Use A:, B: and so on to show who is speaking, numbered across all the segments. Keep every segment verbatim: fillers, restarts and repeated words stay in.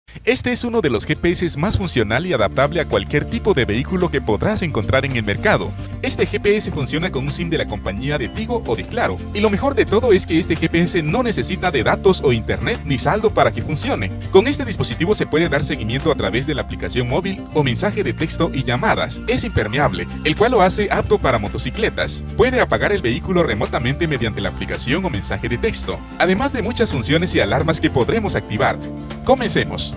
A: Este es uno de los G P S más funcional y adaptable a cualquier tipo de vehículo que podrás encontrar en el mercado. Este G P S funciona con un SIM de la compañía de Tigo o de Claro, y lo mejor de todo es que este G P S no necesita de datos o internet ni saldo para que funcione. Con este dispositivo se puede dar seguimiento a través de la aplicación móvil o mensaje de texto y llamadas. Es impermeable, el cual lo hace apto para motocicletas. Puede apagar el vehículo remotamente mediante la aplicación o mensaje de texto, además de muchas funciones y alarmas que podremos activar. Comencemos.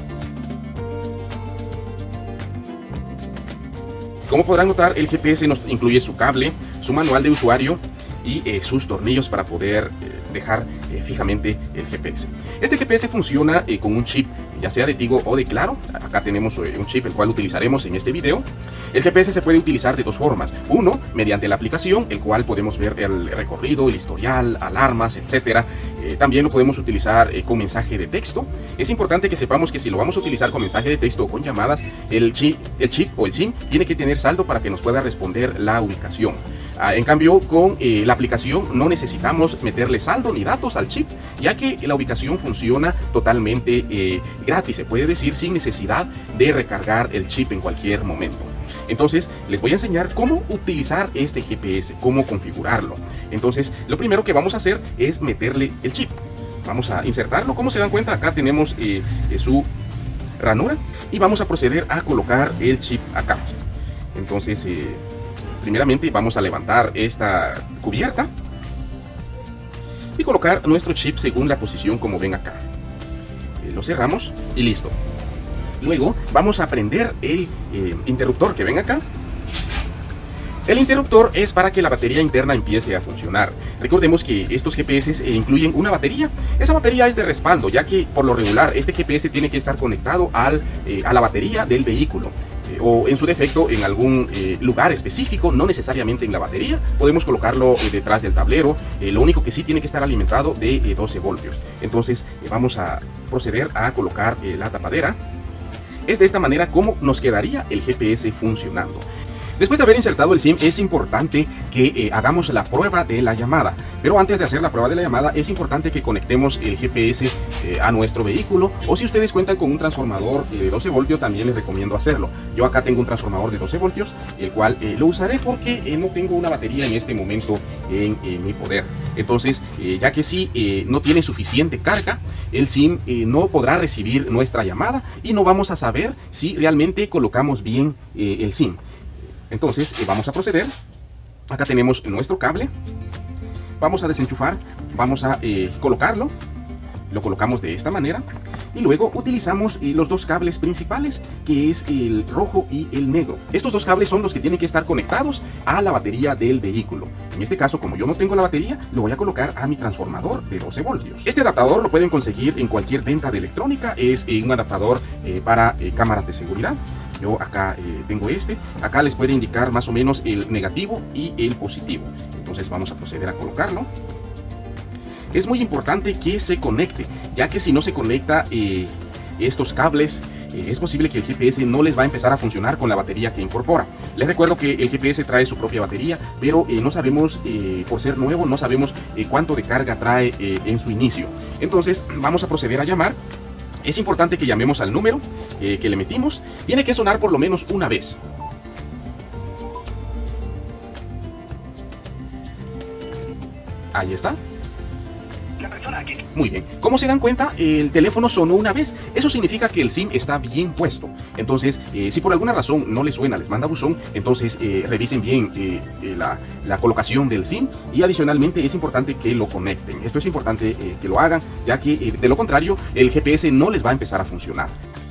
B: Como podrán notar, el G P S nos incluye su cable, su manual de usuario y eh, sus tornillos para poder eh, dejar eh, fijamente el G P S. Este G P S funciona eh, con un chip, ya sea de Tigo o de Claro. Acá tenemos eh, un chip el cual utilizaremos en este video. El G P S se puede utilizar de dos formas. Uno, mediante la aplicación, el cual podemos ver el recorrido, el historial, alarmas, etcétera. Eh, también lo podemos utilizar eh, con mensaje de texto. Es importante que sepamos que si lo vamos a utilizar con mensaje de texto o con llamadas, el chip, el chip o el SIM tiene que tener saldo para que nos pueda responder la ubicación. Ah, en cambio, con eh, la aplicación no necesitamos meterle saldo ni datos al chip, ya que la ubicación funciona totalmente eh, gratis, se puede decir, sin necesidad de recargar el chip en cualquier momento. Entonces, les voy a enseñar cómo utilizar este G P S, cómo configurarlo. Entonces, lo primero que vamos a hacer es meterle el chip. Vamos a insertarlo. Como se dan cuenta, acá tenemos eh, eh, su ranura y vamos a proceder a colocar el chip acá. Entonces, eh, primeramente vamos a levantar esta cubierta y colocar nuestro chip según la posición como ven acá. Eh, lo cerramos y listo. Luego vamos a prender el eh, interruptor que ven acá. El interruptor es para que la batería interna empiece a funcionar. Recordemos que estos G P S eh, incluyen una batería. Esa batería es de respaldo, ya que por lo regular este G P S tiene que estar conectado al, eh, a la batería del vehículo. Eh, o en su defecto en algún eh, lugar específico, no necesariamente en la batería. Podemos colocarlo eh, detrás del tablero. Eh, lo único que sí tiene que estar alimentado de eh, doce voltios. Entonces eh, vamos a proceder a colocar eh, la tapadera. Es de esta manera como nos quedaría el G P S funcionando. Después de haber insertado el SIM, es importante que eh, hagamos la prueba de la llamada. Pero antes de hacer la prueba de la llamada, es importante que conectemos el G P S eh, a nuestro vehículo. O si ustedes cuentan con un transformador de doce voltios, también les recomiendo hacerlo. Yo acá tengo un transformador de doce voltios, el cual eh, lo usaré porque eh, no tengo una batería en este momento en, en mi poder. Entonces, eh, ya que si eh, no tiene suficiente carga, el SIM eh, no podrá recibir nuestra llamada y no vamos a saber si realmente colocamos bien eh, el SIM. Entonces eh, vamos a proceder. Acá tenemos nuestro cable. Vamos a desenchufar, vamos a eh, colocarlo. Lo colocamos de esta manera. Y luego utilizamos eh, los dos cables principales, que es el rojo y el negro. Estos dos cables son los que tienen que estar conectados a la batería del vehículo. En este caso, como yo no tengo la batería, lo voy a colocar a mi transformador de doce voltios. Este adaptador lo pueden conseguir en cualquier venta de electrónica. Es eh, un adaptador eh, para eh, cámaras de seguridad. Yo acá eh, tengo este. Acá les puede indicar más o menos el negativo y el positivo. Entonces vamos a proceder a colocarlo. Es muy importante que se conecte, ya que si no se conecta eh, estos cables, eh, es posible que el G P S no les va a empezar a funcionar con la batería que incorpora. Les recuerdo que el G P S trae su propia batería, pero eh, no sabemos, eh, por ser nuevo, no sabemos eh, cuánto de carga trae eh, en su inicio. Entonces vamos a proceder a llamar. Es importante que llamemos al número eh, que le metimos. Tiene que sonar por lo menos una vez. Ahí está. Muy bien, como se dan cuenta, el teléfono sonó una vez. Eso significa que el SIM está bien puesto. Entonces, eh, si por alguna razón no les suena, les manda buzón, entonces eh, revisen bien eh, eh, la, la colocación del SIM. Y adicionalmente es importante que lo conecten. Esto es importante eh, que lo hagan, ya que eh, de lo contrario el G P S no les va a empezar a funcionar.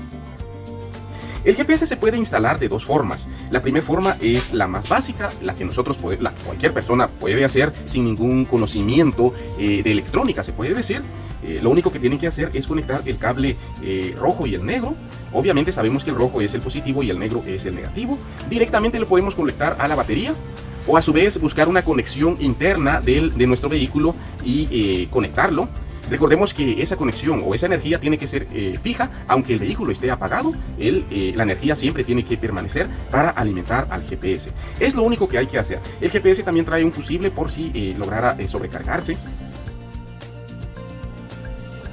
B: El G P S se puede instalar de dos formas. La primera forma es la más básica, la que nosotros podemos, la cualquier persona puede hacer sin ningún conocimiento eh, de electrónica, se puede decir. Eh, lo único que tienen que hacer es conectar el cable eh, rojo y el negro. Obviamente sabemos que el rojo es el positivo y el negro es el negativo. Directamente lo podemos conectar a la batería, o a su vez buscar una conexión interna del, de nuestro vehículo y eh, conectarlo. Recordemos que esa conexión o esa energía tiene que ser eh, fija, aunque el vehículo esté apagado, el, eh, la energía siempre tiene que permanecer para alimentar al G P S. Es lo único que hay que hacer. El G P S también trae un fusible por si eh, lograra eh, sobrecargarse.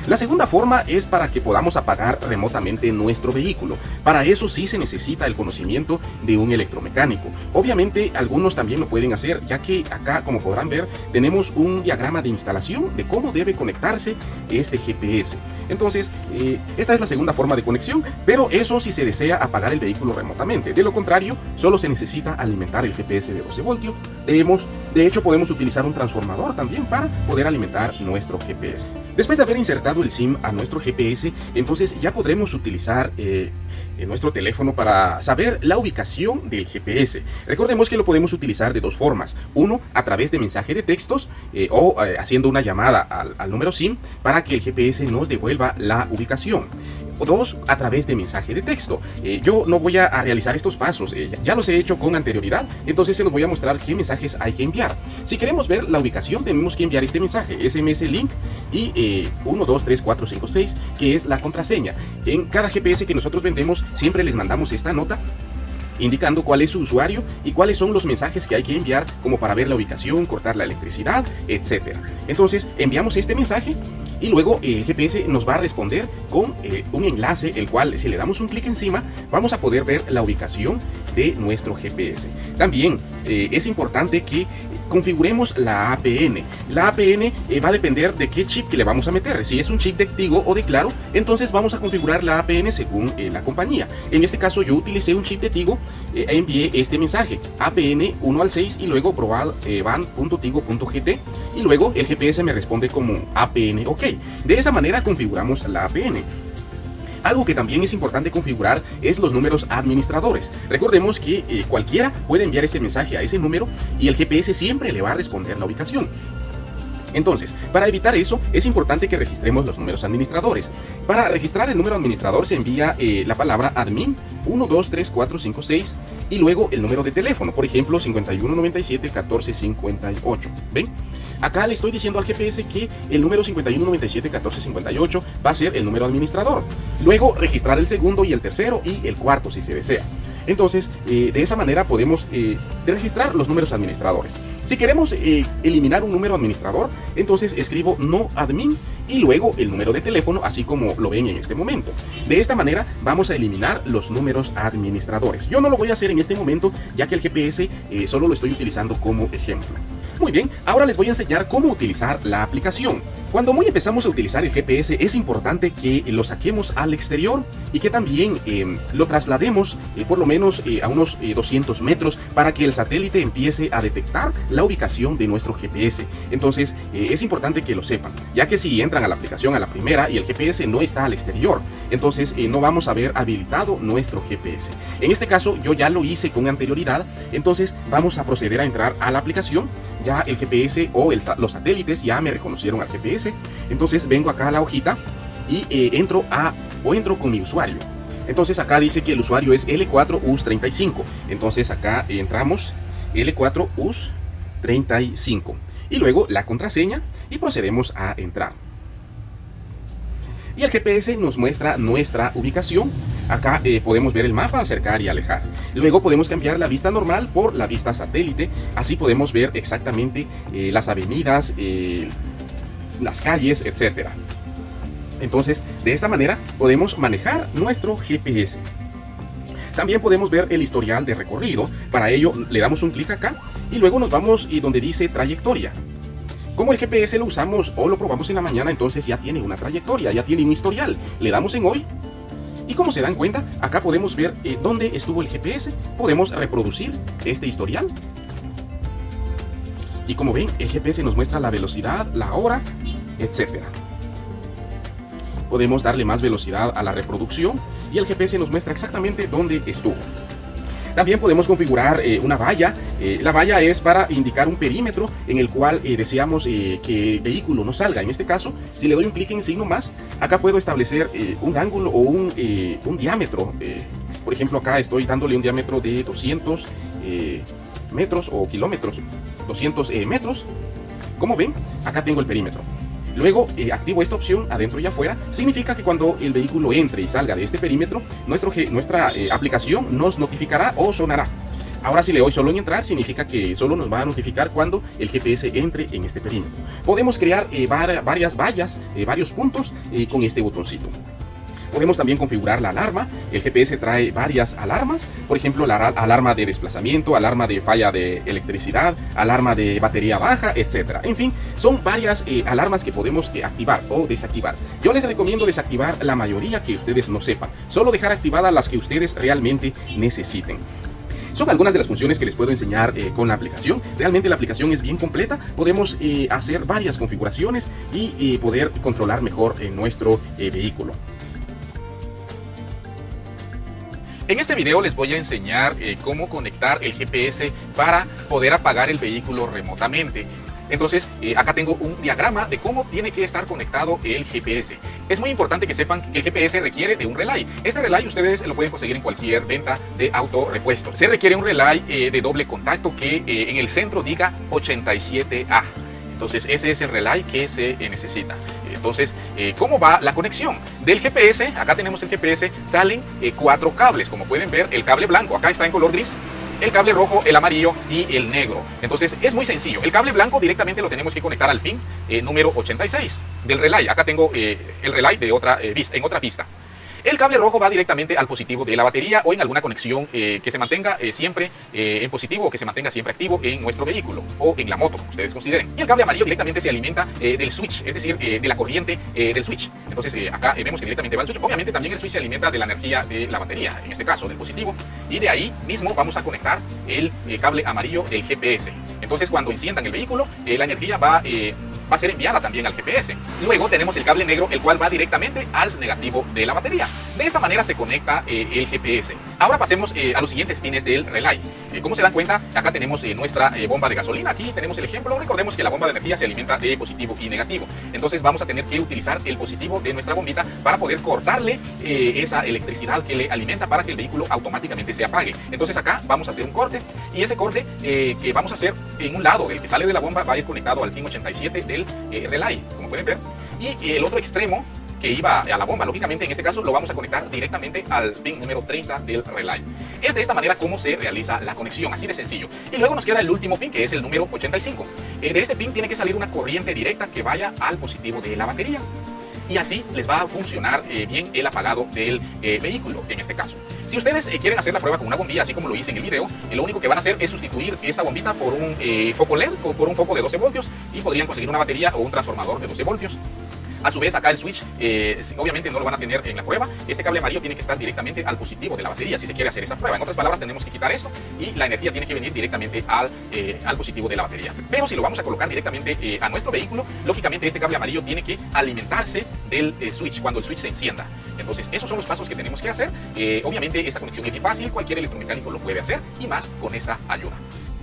B: La segunda forma es para que podamos apagar remotamente nuestro vehículo. Para eso sí se necesita el conocimiento de un electromecánico. Obviamente algunos también lo pueden hacer, ya que acá, como podrán ver, tenemos un diagrama de instalación de cómo debe conectarse este G P S. Entonces, eh, esta es la segunda forma de conexión, pero eso si se desea apagar el vehículo remotamente. De lo contrario, solo se necesita alimentar el G P S de doce voltios. Debemos, de hecho, podemos utilizar un transformador también para poder alimentar nuestro G P S. Después de haber insertado el SIM a nuestro G P S, entonces ya podremos utilizar eh, en nuestro teléfono para saber la ubicación del G P S. Recordemos que lo podemos utilizar de dos formas. Uno, a través de mensaje de textos eh, o eh, haciendo una llamada al, al número SIM para que el G P S nos devuelva la ubicación. O dos, a través de mensaje de texto. Eh, yo no voy a, a realizar estos pasos, eh, ya, ya los he hecho con anterioridad, entonces se los voy a mostrar qué mensajes hay que enviar. Si queremos ver la ubicación, tenemos que enviar este mensaje, S M S link y eh, uno, dos, tres, cuatro, cinco, seis, que es la contraseña. En cada G P S que nosotros vendemos, siempre les mandamos esta nota indicando cuál es su usuario y cuáles son los mensajes que hay que enviar, como para ver la ubicación, cortar la electricidad, etcétera. Entonces enviamos este mensaje y luego el G P S nos va a responder con eh, un enlace, el cual, si le damos un clic encima, vamos a poder ver la ubicación de nuestro G P S. También eh, es importante que configuremos la A P N. La A P N eh, va a depender de qué chip que le vamos a meter. Si es un chip de Tigo o de Claro, entonces vamos a configurar la A P N según eh, la compañía. En este caso yo utilicé un chip de Tigo, eh, envié este mensaje, A P N uno al seis, y luego probar eh, van punto tigo punto g t, y luego el G P S me responde como A P N OK. De esa manera configuramos la A P N. Algo que también es importante configurar es los números administradores. Recordemos que eh, cualquiera puede enviar este mensaje a ese número y el G P S siempre le va a responder la ubicación. Entonces, para evitar eso, es importante que registremos los números administradores. Para registrar el número administrador se envía eh, la palabra admin uno, dos, tres, cuatro, cinco, seis y luego el número de teléfono, por ejemplo cincuenta y uno, noventa y siete, catorce, cincuenta y ocho. ¿Ven? Acá le estoy diciendo al G P S que el número cincuenta y uno, noventa y siete, catorce, cincuenta y ocho va a ser el número administrador. Luego registrar el segundo y el tercero y el cuarto si se desea. Entonces, eh, de esa manera podemos eh, registrar los números administradores. Si queremos eh, eliminar un número administrador, entonces escribo no admin y luego el número de teléfono, así como lo ven en este momento. De esta manera vamos a eliminar los números administradores. Yo no lo voy a hacer en este momento, ya que el G P S eh, solo lo estoy utilizando como ejemplo. Muy bien, ahora les voy a enseñar cómo utilizar la aplicación. Cuando muy empezamos a utilizar el G P S, es importante que lo saquemos al exterior y que también eh, lo traslademos eh, por lo menos eh, a unos eh, doscientos metros para que el satélite empiece a detectar la ubicación de nuestro G P S. Entonces eh, es importante que lo sepan, ya que si entran a la aplicación a la primera y el G P S no está al exterior, entonces eh, no vamos a ver habilitado nuestro G P S. En este caso yo ya lo hice con anterioridad, entonces vamos a proceder a entrar a la aplicación. Ya el G P S o el, los satélites ya me reconocieron al G P S, entonces vengo acá a la hojita y eh, entro a o entro con mi usuario. Entonces acá dice que el usuario es L cuatro U S treinta y cinco, entonces acá entramos L cuatro U S treinta y cinco y luego la contraseña y procedemos a entrar. Y el G P S nos muestra nuestra ubicación. Acá eh, podemos ver el mapa, acercar y alejar. Luego podemos cambiar la vista normal por la vista satélite. Así podemos ver exactamente eh, las avenidas, eh, las calles, etcétera. Entonces, de esta manera podemos manejar nuestro G P S. También podemos ver el historial de recorrido. Para ello le damos un clic acá y luego nos vamos y donde dice trayectoria. Como el G P S lo usamos o lo probamos en la mañana, entonces ya tiene una trayectoria, ya tiene un historial. Le damos en hoy y como se dan cuenta, acá podemos ver eh, dónde estuvo el G P S. Podemos reproducir este historial. Y como ven, el G P S nos muestra la velocidad, la hora, etcétera. Podemos darle más velocidad a la reproducción y el G P S nos muestra exactamente dónde estuvo. También podemos configurar eh, una valla. Eh, la valla es para indicar un perímetro en el cual eh, deseamos eh, que el vehículo no salga. En este caso, si le doy un clic en signo más, acá puedo establecer eh, un ángulo o un, eh, un diámetro. Eh, por ejemplo, acá estoy dándole un diámetro de doscientos eh, metros o kilómetros, doscientos eh, metros. Como ven, acá tengo el perímetro. Luego eh, activo esta opción adentro y afuera. Significa que cuando el vehículo entre y salga de este perímetro, nuestro, nuestra eh, aplicación nos notificará o sonará. Ahora si le doy solo en entrar, significa que solo nos va a notificar cuando el G P S entre en este perímetro. Podemos crear eh, var varias vallas, eh, varios puntos eh, con este botoncito. Podemos también configurar la alarma. El G P S trae varias alarmas, por ejemplo la alarma de desplazamiento, alarma de falla de electricidad, alarma de batería baja, etcétera. En fin, son varias eh, alarmas que podemos eh, activar o desactivar. Yo les recomiendo desactivar la mayoría que ustedes no sepan, solo dejar activadas las que ustedes realmente necesiten. Son algunas de las funciones que les puedo enseñar eh, con la aplicación. Realmente la aplicación es bien completa. Podemos eh, hacer varias configuraciones y eh, poder controlar mejor eh, nuestro eh, vehículo.
A: En este video les voy a enseñar eh, cómo conectar el G P S para poder apagar el vehículo remotamente. Entonces, eh, acá tengo un diagrama de cómo tiene que estar conectado el G P S. Es muy importante que sepan que el G P S requiere de un relay. Este relay ustedes lo pueden conseguir en cualquier venta de autorrepuesto. Se requiere un relay eh, de doble contacto que eh, en el centro diga ochenta y siete A. Entonces ese es el relay que se necesita. Entonces, eh, ¿cómo va la conexión? Del G P S, acá tenemos el G P S, salen eh, cuatro cables. Como pueden ver, el cable blanco acá está en color gris, el cable rojo, el amarillo y el negro. Entonces es muy sencillo. El cable blanco directamente lo tenemos que conectar al pin eh, número ochenta y seis del relay. Acá tengo eh, el relay de otra, eh, vista, en otra pista. El cable rojo va directamente al positivo de la batería o en alguna conexión eh, que se mantenga eh, siempre eh, en positivo o que se mantenga siempre activo en nuestro vehículo o en la moto, como ustedes consideren. Y el cable amarillo directamente se alimenta eh, del switch, es decir, eh, de la corriente eh, del switch. Entonces eh, acá eh, vemos que directamente va al switch. Obviamente también el switch se alimenta de la energía de la batería, en este caso del positivo. Y de ahí mismo vamos a conectar el eh, cable amarillo del G P S. Entonces cuando enciendan el vehículo, eh, la energía va... Eh, va a ser enviada también al G P S. Luego tenemos el cable negro, el cual va directamente al negativo de la batería. De esta manera se conecta eh, el G P S. Ahora pasemos eh, a los siguientes pines del relay. Eh, como se dan cuenta, acá tenemos eh, nuestra eh, bomba de gasolina. Aquí tenemos el ejemplo. Recordemos que la bomba de energía se alimenta de positivo y negativo. Entonces vamos a tener que utilizar el positivo de nuestra bombita para poder cortarle eh, esa electricidad que le alimenta para que el vehículo automáticamente se apague. Entonces acá vamos a hacer un corte y ese corte eh, que vamos a hacer en un lado, el que sale de la bomba, va a ir conectado al pin ochenta y siete del Eh, relay, como pueden ver, y el otro extremo que iba a la bomba, lógicamente en este caso lo vamos a conectar directamente al pin número treinta del relay. Es de esta manera como se realiza la conexión, así de sencillo. Y luego nos queda el último pin, que es el número ochenta y cinco. Eh, de este pin tiene que salir una corriente directa que vaya al positivo de la batería. Y así les va a funcionar eh, bien el apagado del eh, vehículo, en este caso. Si ustedes eh, quieren hacer la prueba con una bombilla, así como lo hice en el video, eh, lo único que van a hacer es sustituir esta bombita por un eh, foco L E D o por un foco de doce voltios y podrían conseguir una batería o un transformador de doce voltios. A su vez, acá el switch, eh, obviamente no lo van a tener en la prueba. Este cable amarillo tiene que estar directamente al positivo de la batería si se quiere hacer esa prueba. En otras palabras, tenemos que quitar esto y la energía tiene que venir directamente al, eh, al positivo de la batería. Pero si lo vamos a colocar directamente eh, a nuestro vehículo, lógicamente este cable amarillo tiene que alimentarse del eh, switch cuando el switch se encienda. Entonces, esos son los pasos que tenemos que hacer. Eh, obviamente, esta conexión es muy fácil, cualquier electromecánico lo puede hacer y más con esta ayuda.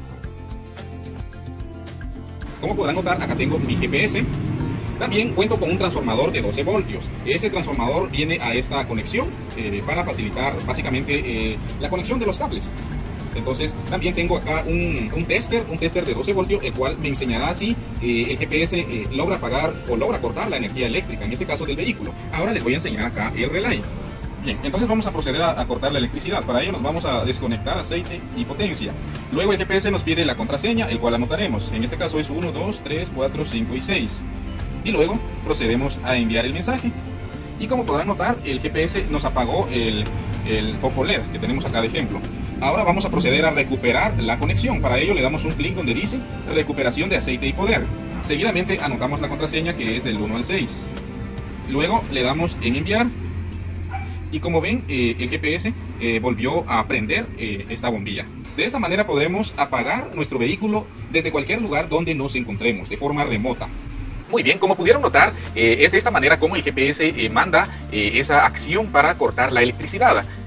A: Como podrán notar, acá tengo mi G P S. También cuento con un transformador de doce voltios. Ese transformador viene a esta conexión eh, para facilitar básicamente eh, la conexión de los cables. Entonces también tengo acá un, un tester, un tester de doce voltios, el cual me enseñará si eh, el G P S eh, logra apagar o logra cortar la energía eléctrica, en este caso del vehículo. Ahora les voy a enseñar acá el relay. Bien, entonces vamos a proceder a, a cortar la electricidad. Para ello nos vamos a desconectar aceite y potencia. Luego el G P S nos pide la contraseña, el cual anotaremos. En este caso es uno, dos, tres, cuatro, cinco y seis. Y luego procedemos a enviar el mensaje. Y como podrán notar, el G P S nos apagó el, el foco L E D que tenemos acá de ejemplo. Ahora vamos a proceder a recuperar la conexión. Para ello le damos un clic donde dice recuperación de aceite y poder. Seguidamente anotamos la contraseña, que es del uno al seis. Luego le damos en enviar. Y como ven, eh, el G P S eh, volvió a prender eh, esta bombilla. De esta manera podremos apagar nuestro vehículo desde cualquier lugar donde nos encontremos, de forma remota. Muy bien, como pudieron notar, eh, es de esta manera como el G P S eh, manda eh, esa acción para cortar la electricidad.